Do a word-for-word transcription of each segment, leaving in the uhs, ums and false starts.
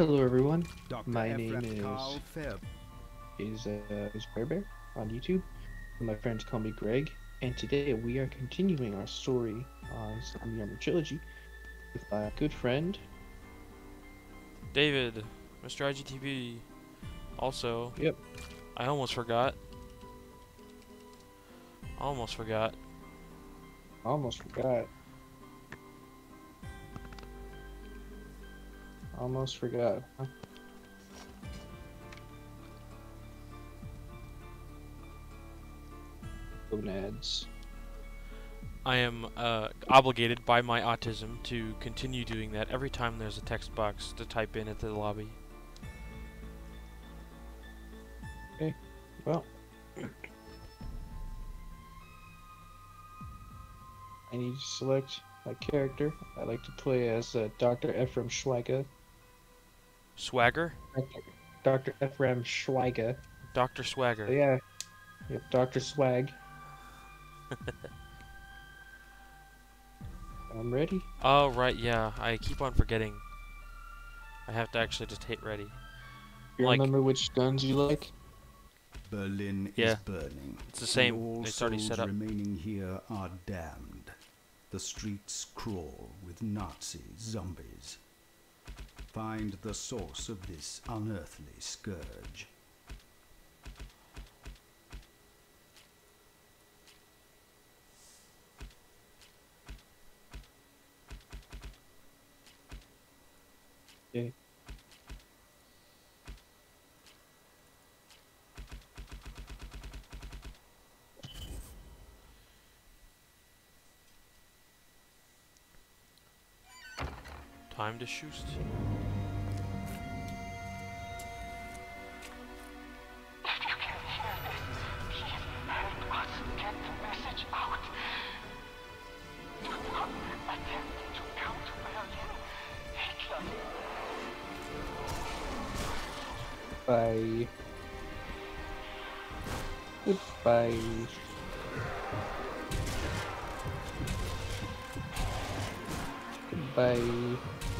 Hello everyone, Doctor my name Ephraim is Carl Feb. is uh, is Bear Bear on YouTube, and my friends call me Greg. And today we are continuing our story on Zombie Armor Trilogy with my good friend. David, Mister I G T V. Also, Yep, I almost forgot. Almost forgot. almost forgot. Almost forgot. Huh? Gonads. I am uh, obligated by my autism to continue doing that every time there's a text box to type in at the lobby. Okay, well, I need to select my character. I like to play as uh, Doctor Ephraim Schweiger. Swagger? Doctor Ephraim Schweiger. Doctor Swagger. So yeah, yep, Doctor Swag. I'm ready. Oh, right, yeah. I keep on forgetting. I have to actually just hit ready. You Like, remember which guns you like? Berlin Yeah. is burning. It's the same. And all It's already souls set up. remaining here are damned. The streets crawl with Nazi zombies. Find the source of this unearthly scourge. Okay. Time to shoot. Bye. Goodbye. Goodbye.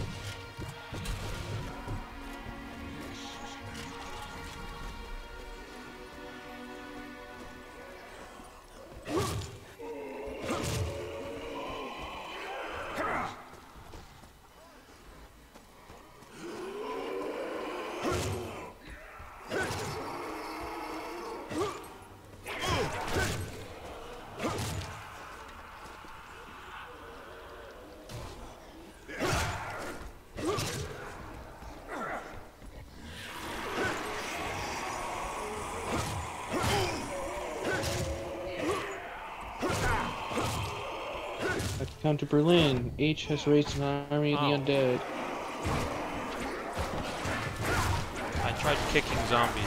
Count to Berlin. H has raised an army of Oh. the undead. I tried kicking zombies.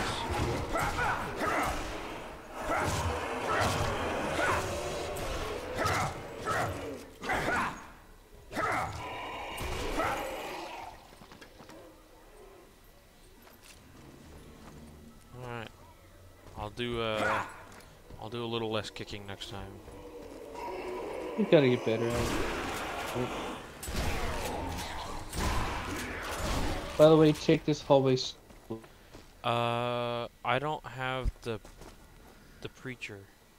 Alright. I'll do uh I'll do a little less kicking next time. You gotta get better at it. By the way, take this hallway. s- Uh I don't have the the preacher.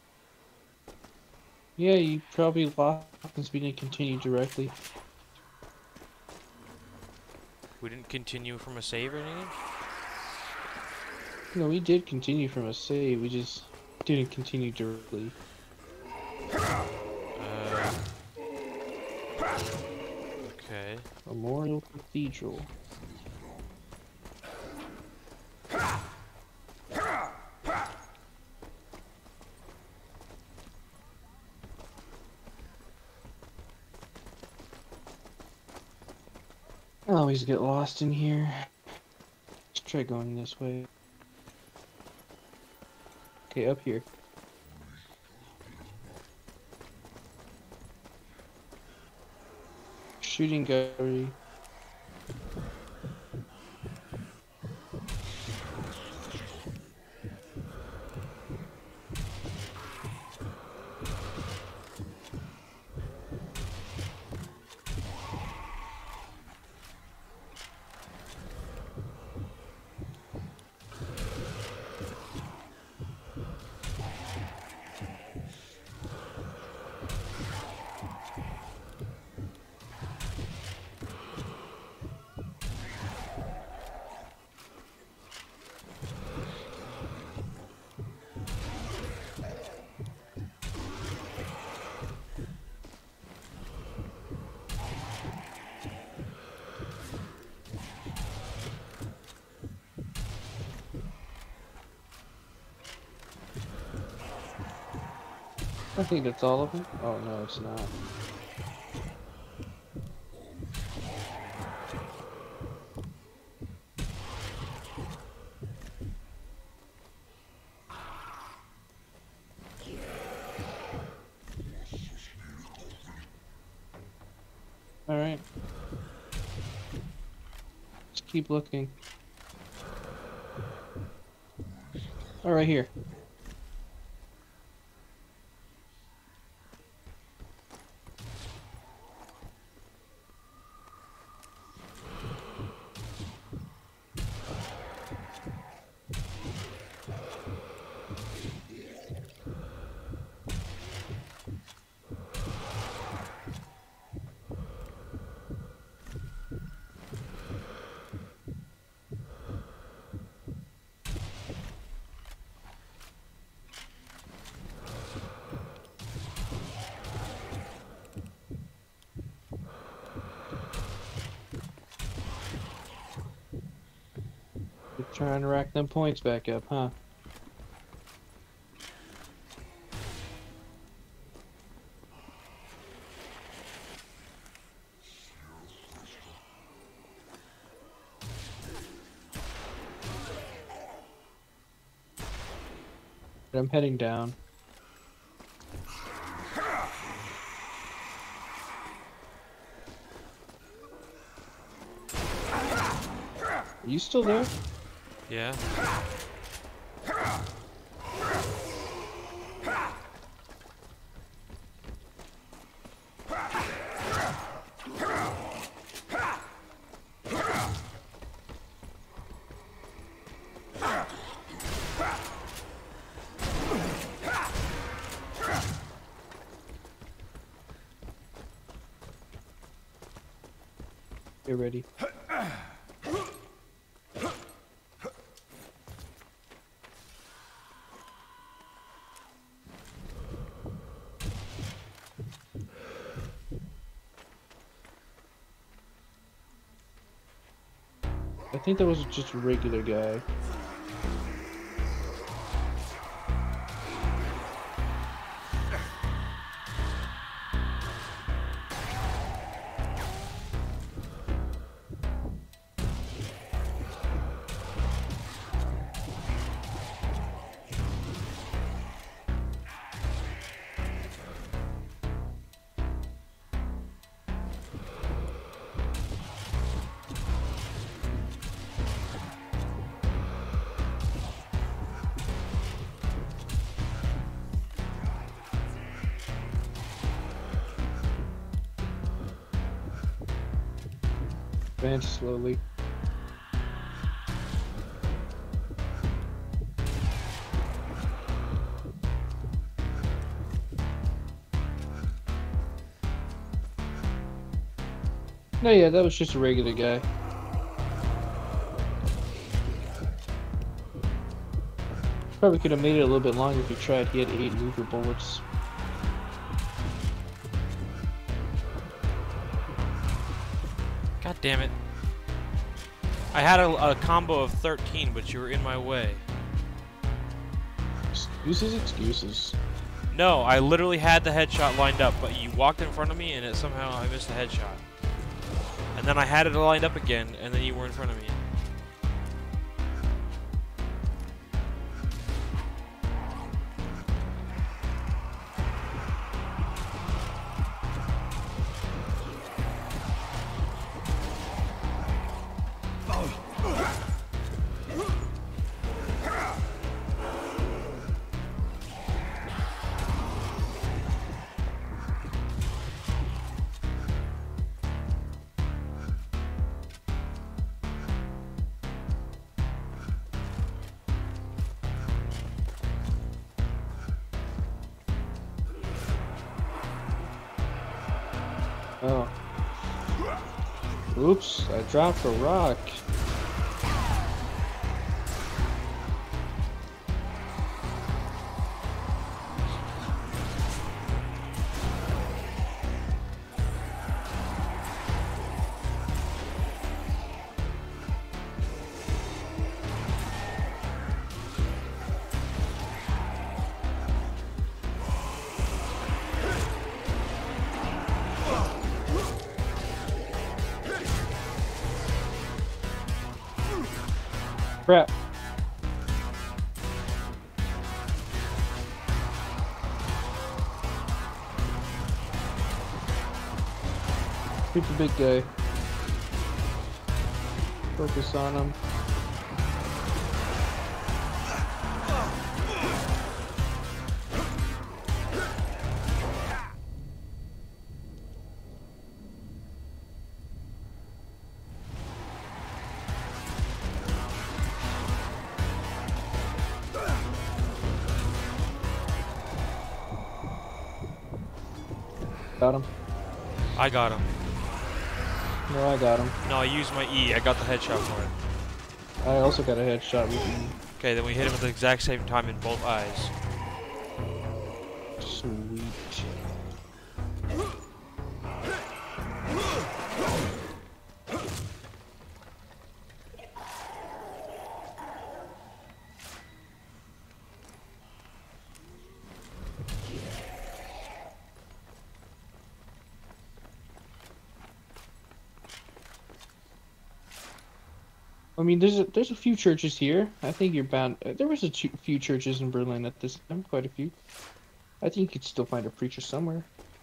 Yeah, you probably lost since we didn't continue directly. We didn't continue from a save or anything? No, we did continue from a save. We just didn't continue directly. Uh, okay. Memorial Cathedral. I always get lost in here. Let's try going this way. Okay, up here. Shooting gallery. I think that's all of them. Oh no, it's not. All right. Let's keep looking. All right, here. You're trying to rack them points back up, huh? I'm heading down. Are you still there? Yeah. Get ready. I think that was just a regular guy. Advance slowly. No, yeah, that was just a regular guy. Probably could have made it a little bit longer if he tried. He had eight mover bullets. God damn it. I had a, a combo of thirteen, but you were in my way. Excuses, excuses. No, I literally had the headshot lined up, but you walked in front of me and it somehow I missed the headshot. And then I had it lined up again, and then you were in front of me. Oh. Oops, I dropped a rock. Crap. Shoot the big guy. Focus on him. Got him. I got him. No, I got him. No, I used my E. I got the headshot for it. I also got a headshot with me. Okay, then we hit him at the exact same time in both eyes. Sweet. I mean, there's a there's a few churches here. I think you're bound. Uh, there was a ch few churches in Berlin at this time, quite a few. I think you could still find a preacher somewhere.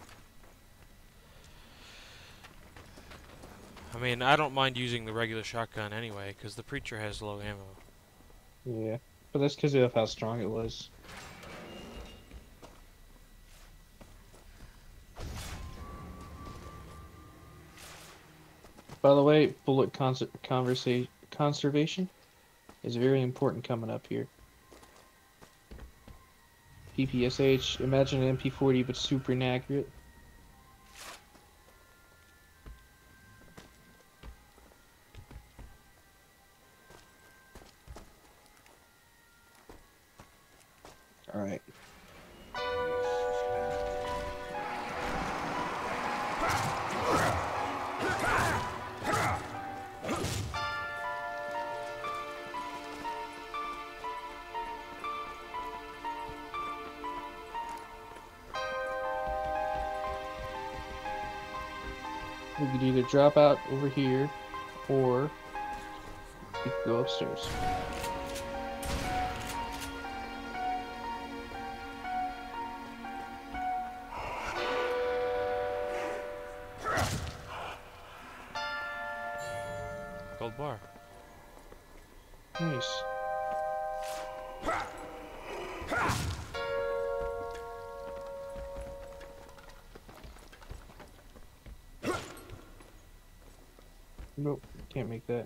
I mean, I don't mind using the regular shotgun anyway, because the preacher has low ammo. Yeah, but that's because of how strong it was. By the way, bullet conser conversa conservation is very important coming up here. P P S H, imagine an M P forty but super inaccurate. Alright. We could either drop out over here, or we could go upstairs. Gold bar. Nice. Nope, can't make that.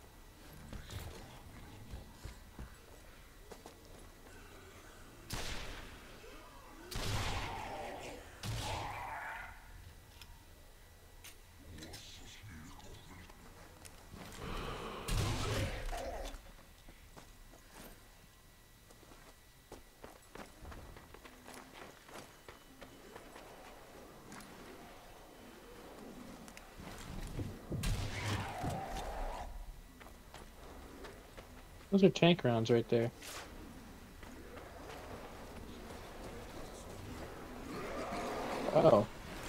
Those are tank rounds right there. Oh.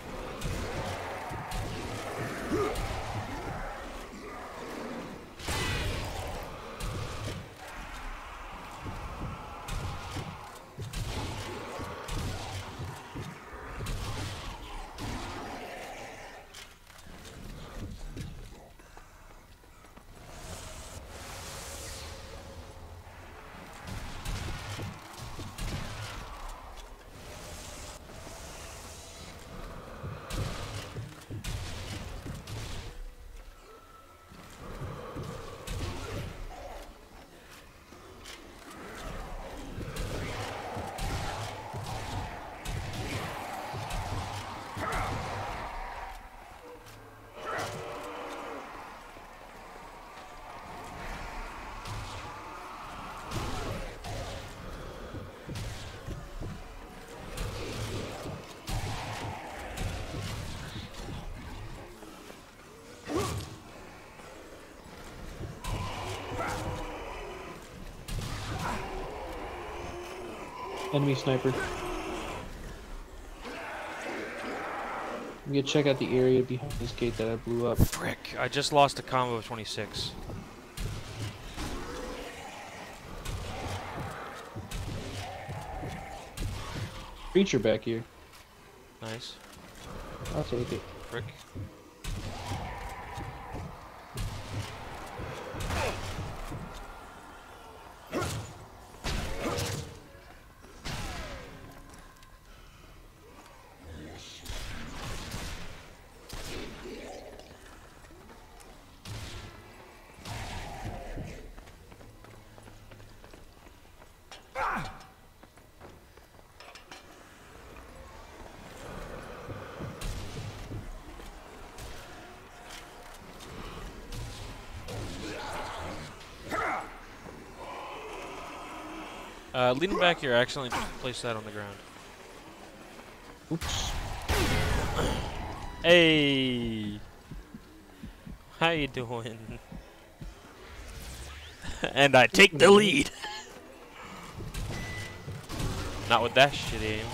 Enemy sniper. I'm gonna check out the area behind this gate that I blew up. Frick, I just lost a combo of twenty-six. creature back here. Nice. I'll take it. Frick. Uh, leaning back here, I accidentally placed that on the ground. Oops. Hey! How you doing? And I take the lead! Not with that shit aim.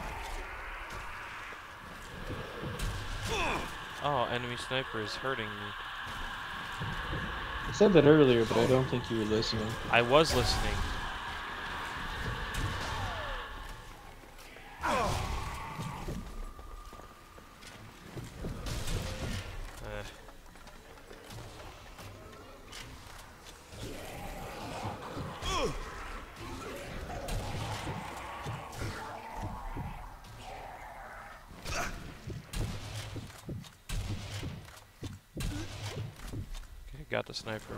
Oh, enemy sniper is hurting me. I said that earlier, but I don't think you were listening. I was listening. Uh. Okay, got the sniper.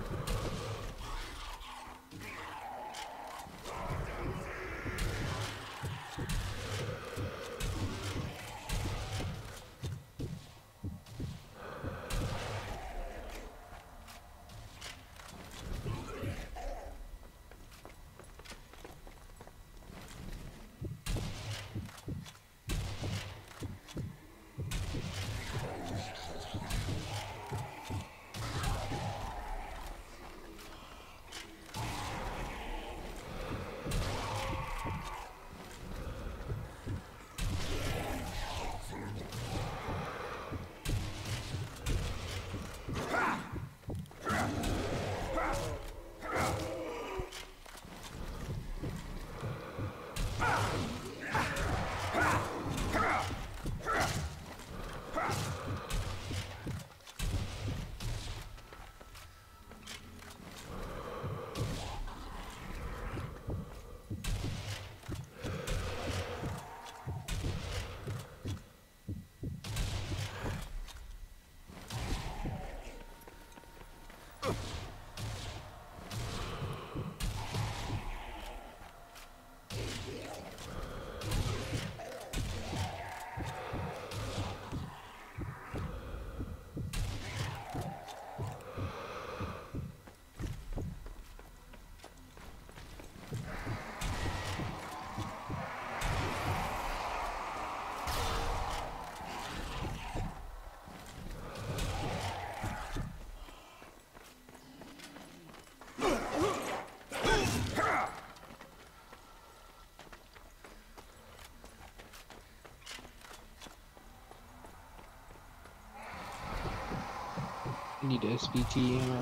I need S B T ammo.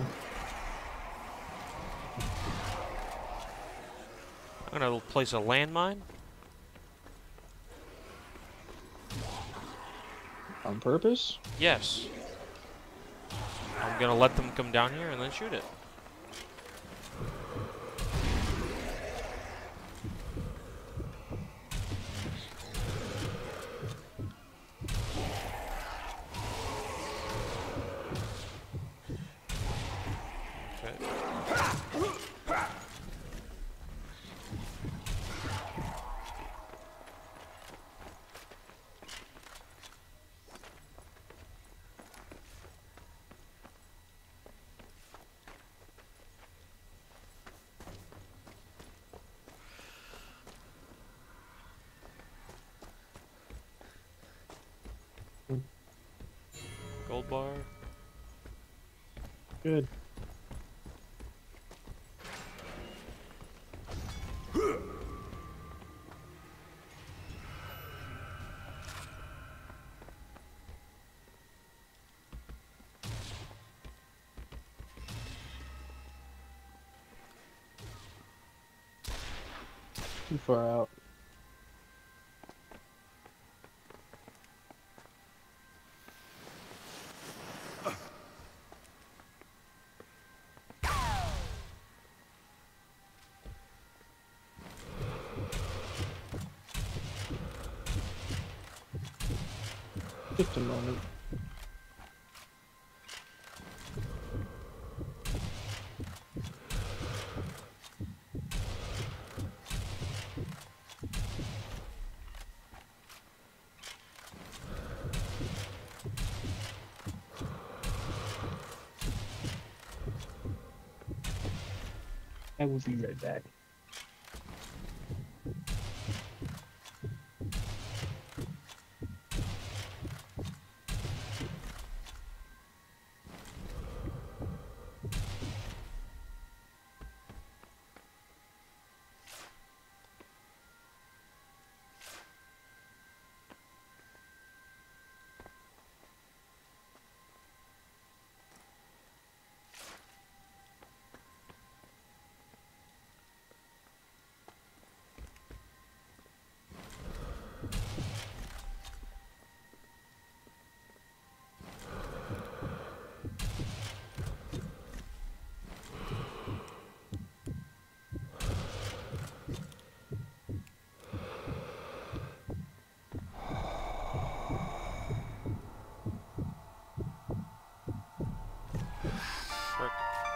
I'm gonna place a landmine. On purpose? Yes. I'm gonna let them come down here and then shoot it. Gold bar. Good. Too far out. Just a moment. I will be right back. Frick.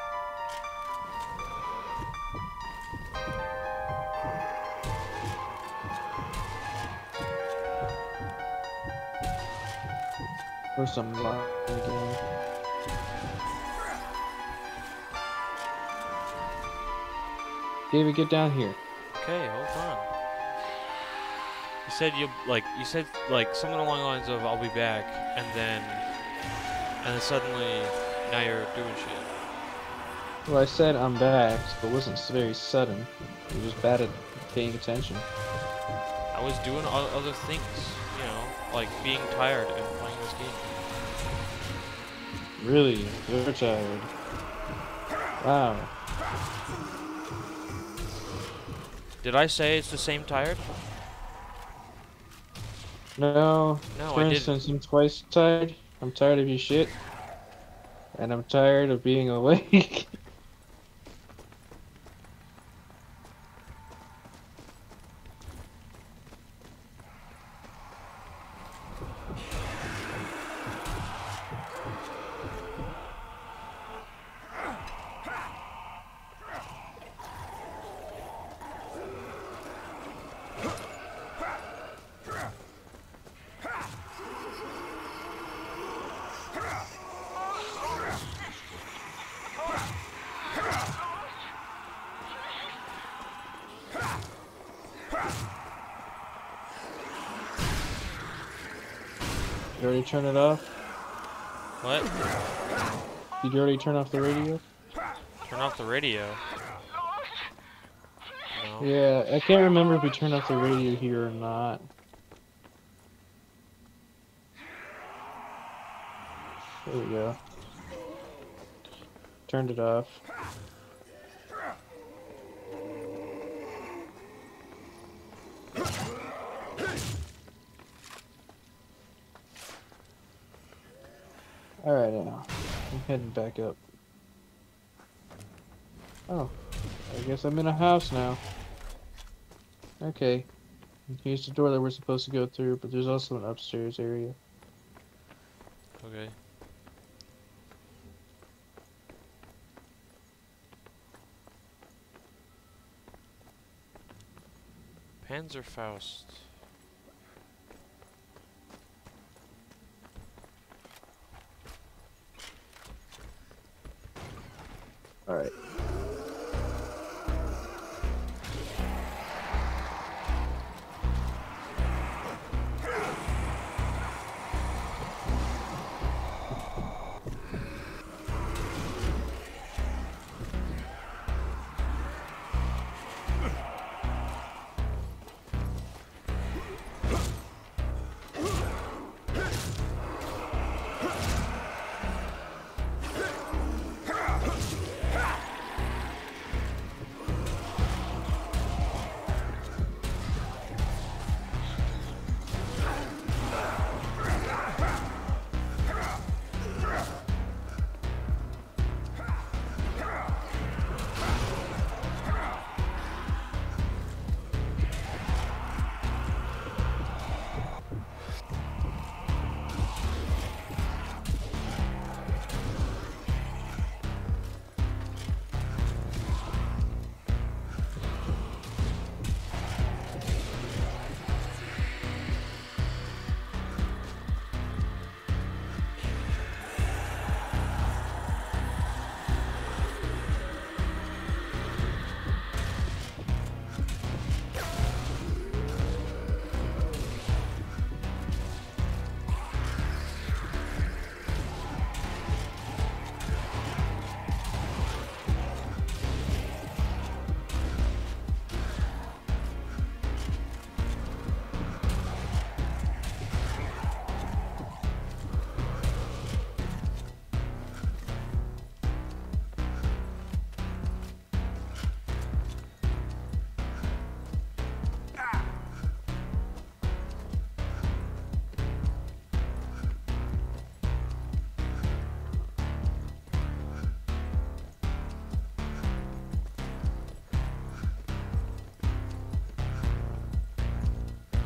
Or some line again. David, get down here. Okay, hold on. You said you like you said like something along the lines of I'll be back, and then and then suddenly now you're doing shit. Well, I said I'm back, so it wasn't very sudden. You're just bad at paying attention. I was doing o- other things, you know, like being tired and playing this game. Really? You're tired. Wow. Did I say it's the same tired? No. No, For I didn't. instance, I'm twice tired. I'm tired of your shit. And I'm tired of being awake. You already turn it off? What? Did you already turn off the radio? Turn off the radio. No. Yeah, I can't remember if we turned off the radio here or not. There we go. Turned it off. Alright now. I'm heading back up. Oh. I guess I'm in a house now. Okay. Here's the door that we're supposed to go through, but there's also an upstairs area. Okay. Panzerfaust. Alright.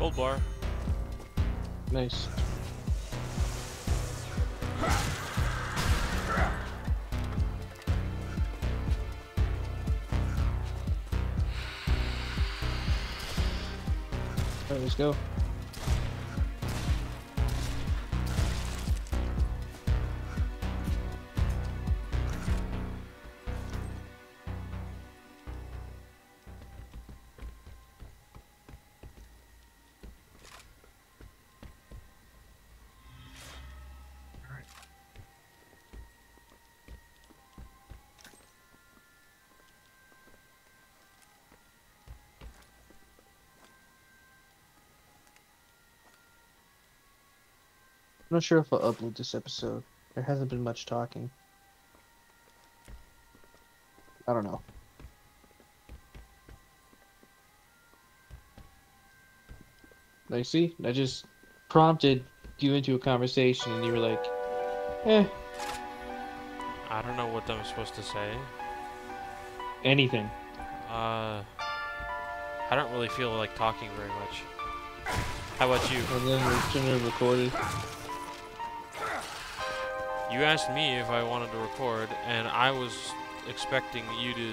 Gold bar. Nice. Alright, let's go. I'm not sure if I'll upload this episode. There hasn't been much talking. I don't know. Like, see? I just prompted you into a conversation and you were like, eh. I don't know what I'm supposed to say. Anything. Uh, I don't really feel like talking very much. How about you? And then we shouldn't have recorded. You asked me if I wanted to record, and I was expecting you to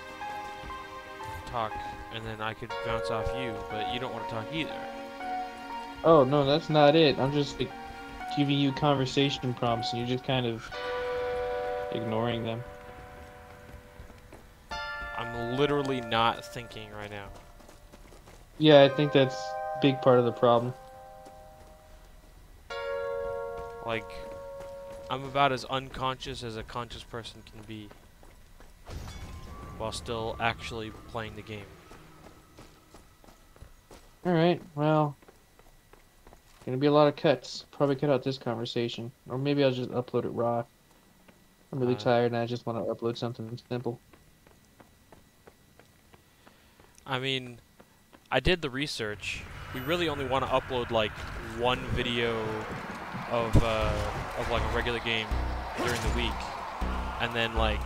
talk, and then I could bounce off you, but you don't want to talk either. Oh, no, that's not it. I'm just like, giving you conversation prompts, and you're just kind of ignoring them. I'm literally not thinking right now. Yeah, I think that's a big part of the problem. Like, I'm about as unconscious as a conscious person can be, while still actually playing the game. Alright, well, gonna be a lot of cuts. Probably cut out this conversation. Or maybe I'll just upload it raw. I'm really Uh, tired and I just want to upload something simple. I mean, I did the research. We really only want to upload like one video of uh, of like a regular game during the week, and then like,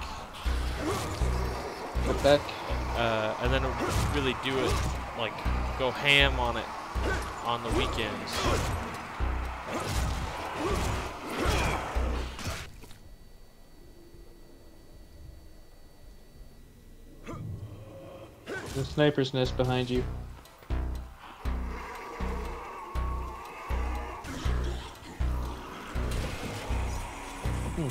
Put back. uh, and then really do it like go ham on it on the weekends. The sniper's nest behind you. Hmm.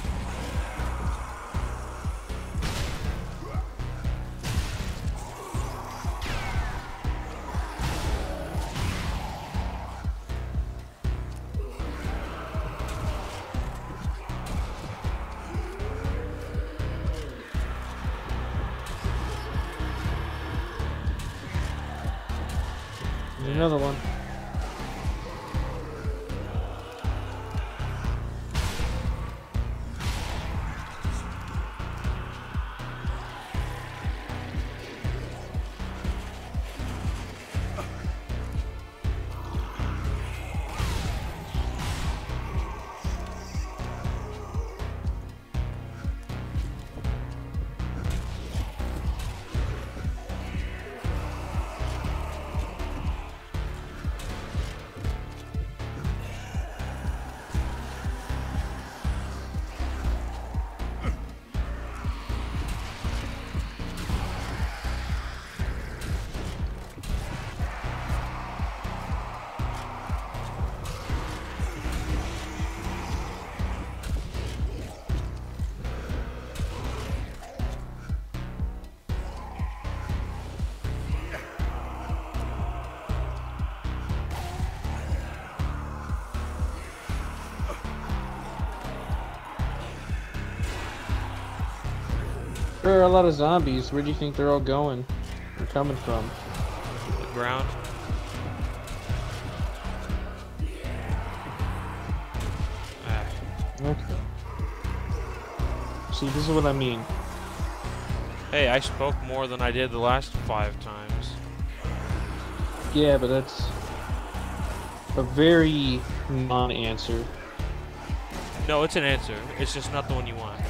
There's another one. There are a lot of zombies. Where do you think they're all going? They're coming from? The ground. Ah. Okay. See, this is what I mean. Hey, I spoke more than I did the last five times. Yeah, but that's a very non-answer. No, it's an answer. It's just not the one you want.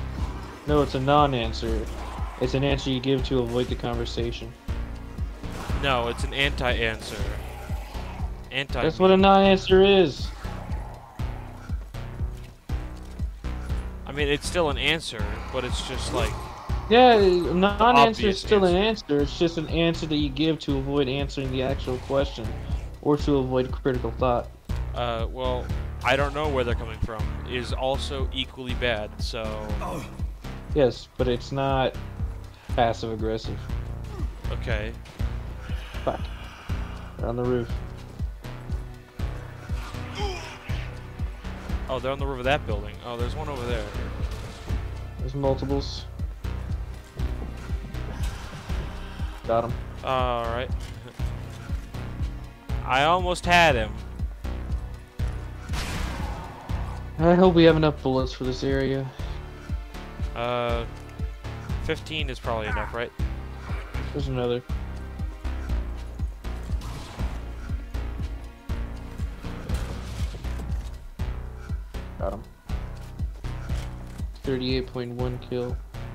No, it's a non-answer. It's an answer you give to avoid the conversation. No, it's an anti-answer. Anti. That's what a non-answer is. I mean, it's still an answer, but it's just like Yeah, a non-answer is obvious still an answer. answer. It's just an answer that you give to avoid answering the actual question, or to avoid critical thought. Uh, well, I don't know where they're coming from. Is also equally bad. So. Yes, but it's not passive-aggressive. Okay. Fuck. They're on the roof. Oh, they're on the roof of that building. Oh, there's one over there. There's multiples. Got him. Alright. I almost had him. I hope we have enough bullets for this area. Uh, fifteen is probably enough, right? There's another. Got him. thirty-eight point one kill.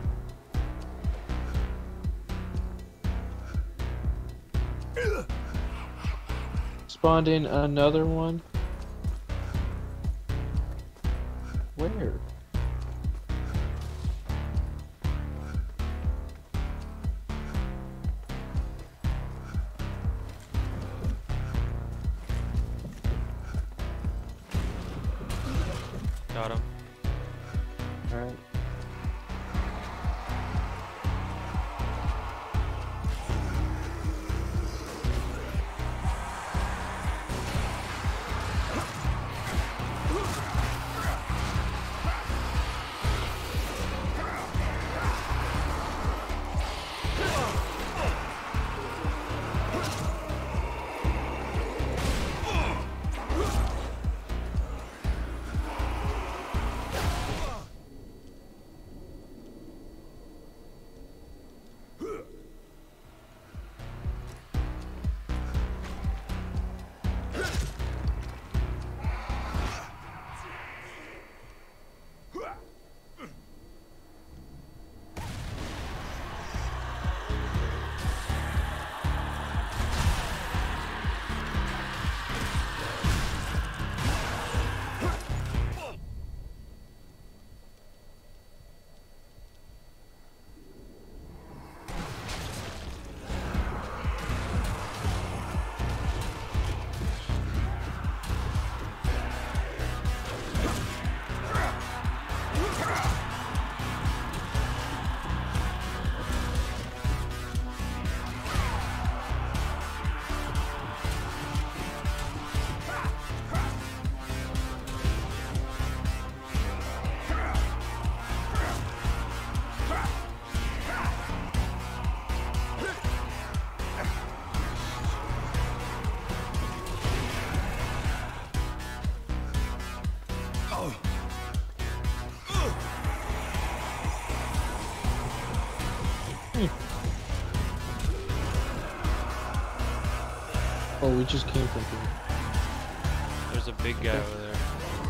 Spawned in another one. Where? Got him. Alright. Oh, we just came from here. There's a big guy over there.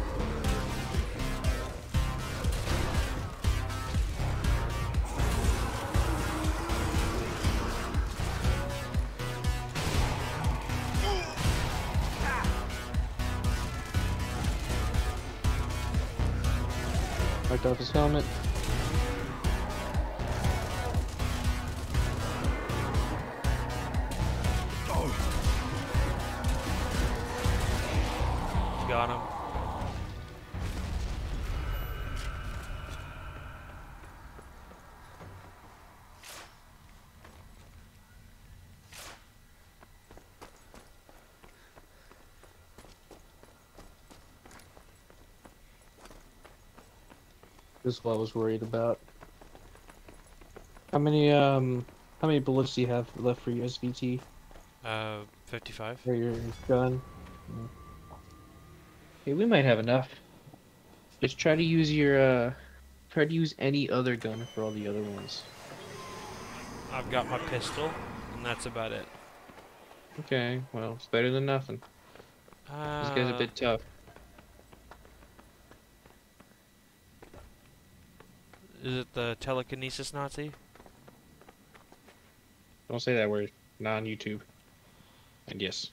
Knocked off his helmet. Got him. This is what I was worried about. How many um how many bullets do you have left for your S V T Uh, fifty-five. or your gun? Okay, we might have enough. Just try to use your uh try to use any other gun for all the other ones. I've got my pistol, and that's about it. Okay, well, it's better than nothing. Uh, This guy's a bit tough. Is it the telekinesis Nazi? Don't say that word. not on YouTube. And yes.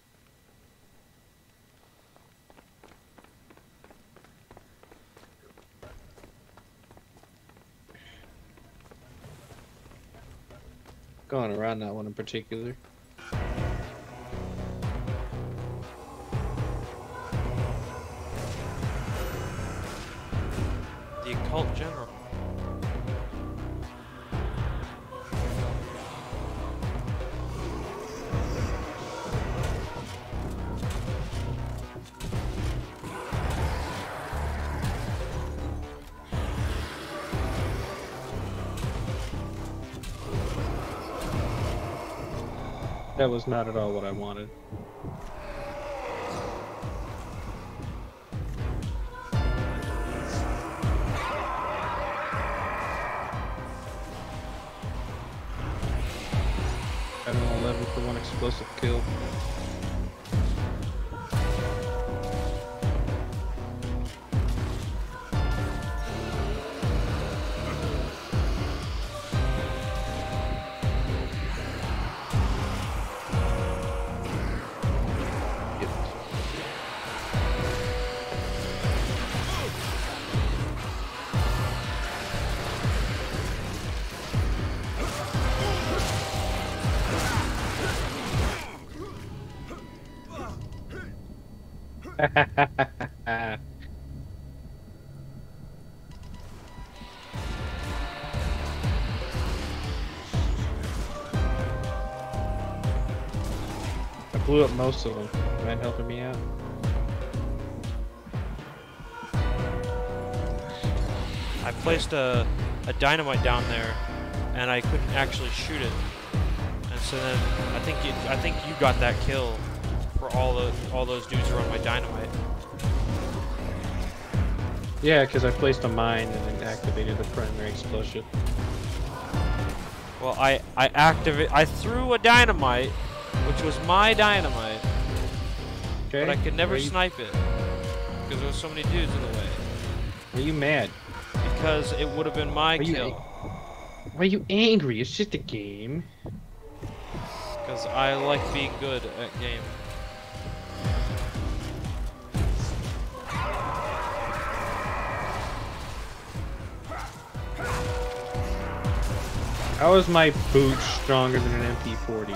Going around that one in particular. The occult general. That was not at all what I wanted. I don't know, eleven for one explosive kill. I blew up most of them. Mind helping me out? I placed a, a dynamite down there, and I couldn't actually shoot it. And so then I think you, I think you got that kill for all the all those dudes who were on my dynamite. Yeah, because I placed a mine and then activated the primary explosion. Well, I I activate I threw a dynamite, which was my dynamite, Okay. but I could never Why are you, snipe it because there was so many dudes in the way. Are you mad? Because it would have been my Are you kill. Why are you angry? It's just a game. Because I like being good at game. How is my boot stronger than an M P forty?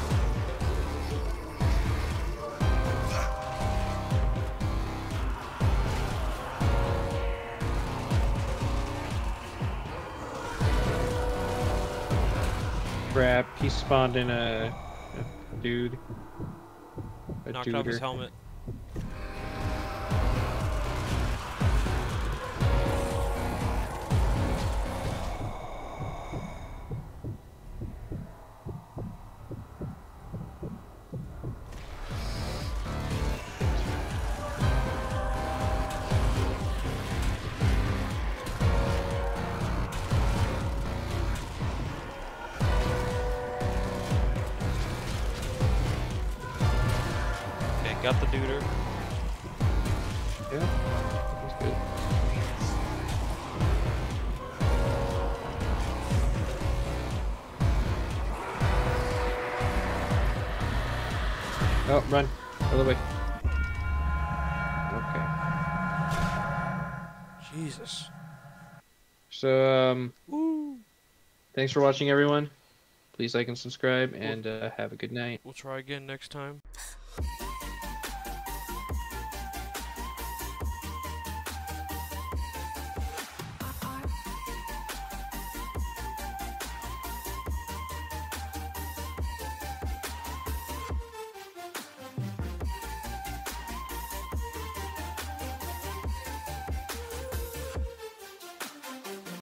Crap, he spawned in a, a dude. A Knocked off his duder. helmet. Got the duder. Yeah, that's good. Oh, run. Other way. Okay. Jesus. So, um, Woo. thanks for watching, everyone. Please like and subscribe, and uh, have a good night. We'll try again next time.